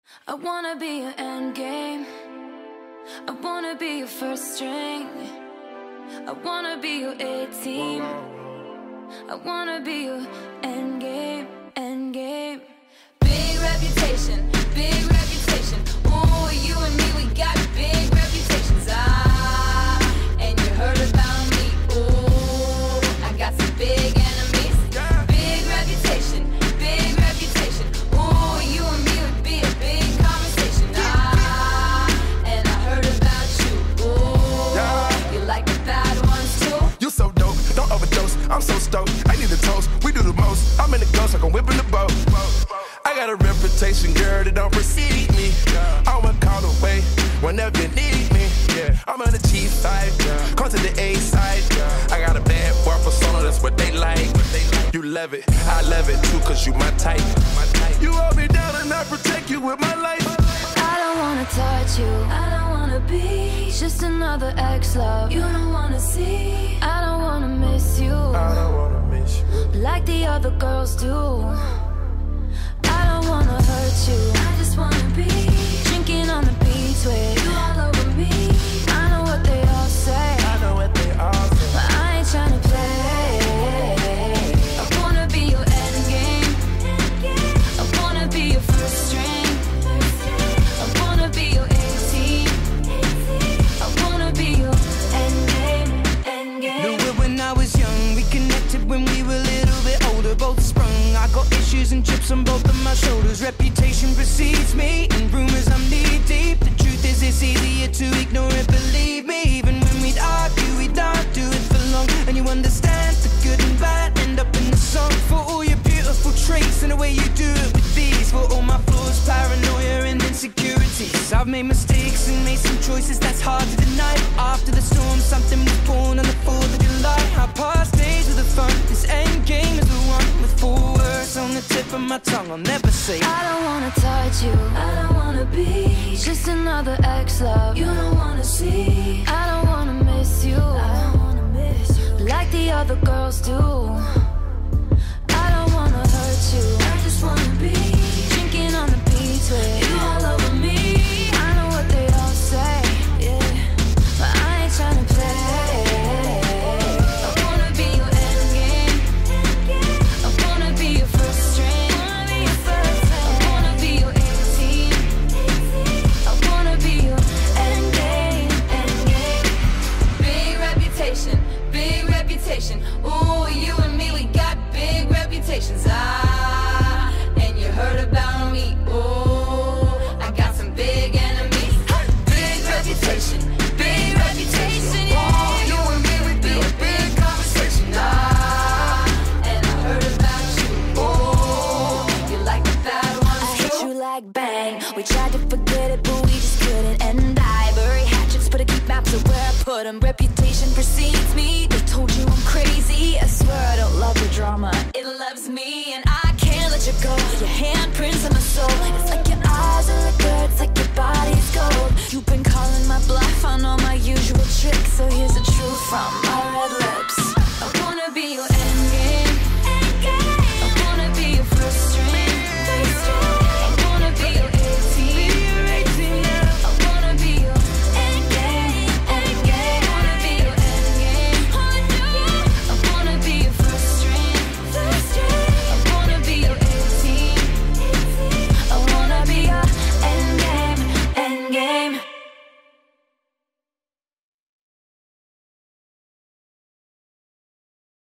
I wanna be your end game. I wanna be your first string. I wanna be your A-team. I wanna be your end game, end game. Big reputation, big reputation. Ooh, you and me, we got big reputations. And you heard about me. Ooh, I got some big enemies. Big reputation, big reputation. Ooh, you and me would be a big conversation. And I heard about you. Ooh, you like the bad ones too. You so dope, don't overdose. I'm so stoked, I need a toast. We do the most. I'm in the ghost, like I'm whipping the boat. I got a reputation, girl, that don't precede me. I'm a call away whenever you need me. I'm on the cheap side, come to the A side. I got a bad boy persona, that's what they like. You love it, I love it too, cause you my type. You hold me down and I protect you with my life. I don't wanna touch you, I don't wanna be just another ex-love you don't wanna see. I don't wanna miss you, I don't wanna miss you like the other girls do. I don't wanna hurt you, I just wanna be drinking on the beach with you all over me. I know what they all say, I know what they all say, but I ain't tryna play. I wanna be your end game. I wanna be your first string. I wanna be your A-team. I wanna be your end game, end game. Knew it when I was young, we connected when we were a little bit older, both sprung. I got issues and chips on both of my shoulders. Reputation precedes me, and rumors I'm knee deep. The truth is it's easier to ignore it, believe me. Even when we'd argue, we'd not do it for long. And you understand the good and bad end up in the song. For all your beautiful traits and the way you do it with these. For all my flaws, paranoia and insecurities. I've made mistakes and made some choices that's hard to deny. After the storm, something was born on the 4th of July. Our past days were the fun, this end game is the one with 4 words on the tip of my tongue, I'll never say. I don't wanna touch you, I don't wanna be just another ex-love you don't wanna see. I don't wanna miss you, I don't wanna miss you like the other girls do. I don't wanna hurt you, I just wanna be drinking on the beach with you all over me. I know what they all say, yeah, but I ain't tryna play. I wanna be your end game. I wanna be your first string. I wanna be your A-team. I wanna be your end game, end game. Big reputation, big reputation. Ooh, you and me, we got big reputations. And you heard about me. Ooh, I got some big enemies. Big reputation, big reputation. Yeah, you and me would be a big conversation. And I heard about you. Ooh, you like the bad ones too. I hit you like bang. We tried to forget it, but we just couldn't. And I bury hatchets, but I keep maps of where I put them. Reputation precedes me. They told you I'm crazy. I swear I don't love the drama, it loves me. And I can't let you go. Your handprints on my soul. It's like your eyes are liquor, it's like your body's gold. You've been calling my bluff on all my usual tricks, so here's the truth from